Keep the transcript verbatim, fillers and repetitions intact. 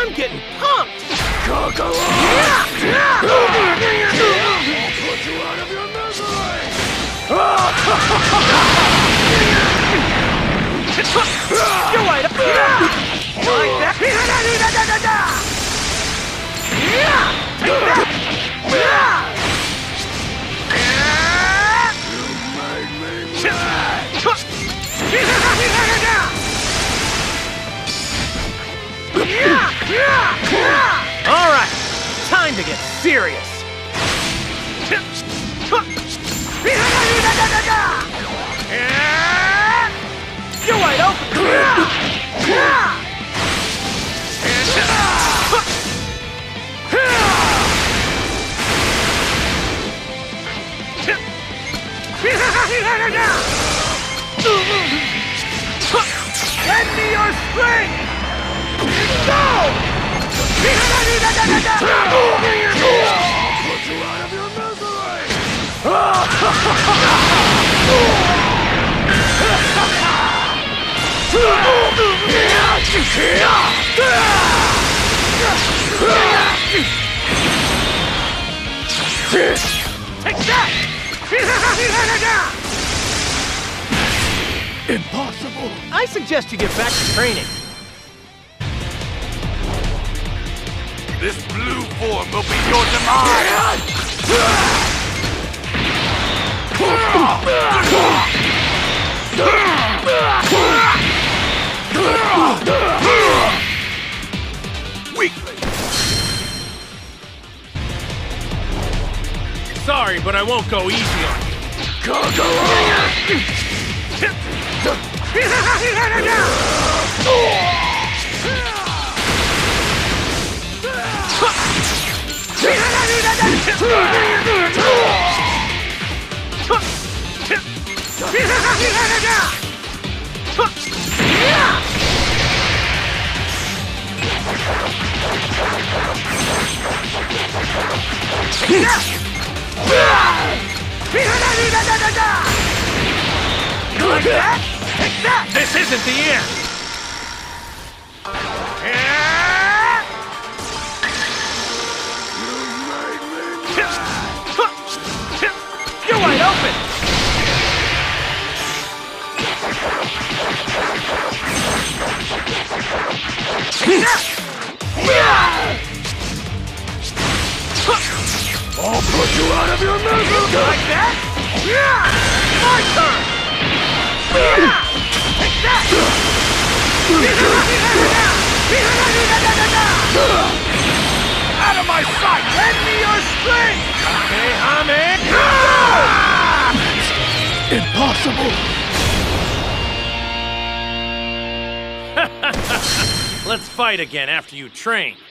I'm getting pumped! I'll put you out of your misery! You're right up! Like that! Take that! All right, time to get serious. You're wide open. Lend me your strength! Go! I'll put you out of your misery! Take that! Impossible! I suggest you get back to training. This blue form will be your demise! Weakling! Sorry, but I won't go easy on you. Like that? Take that! This isn't the end! You're wide open! I'll put you out of your misery! Like that? My turn! Take that! Out of my sight! Lend me your strength! Impossible! Let's fight again after you train.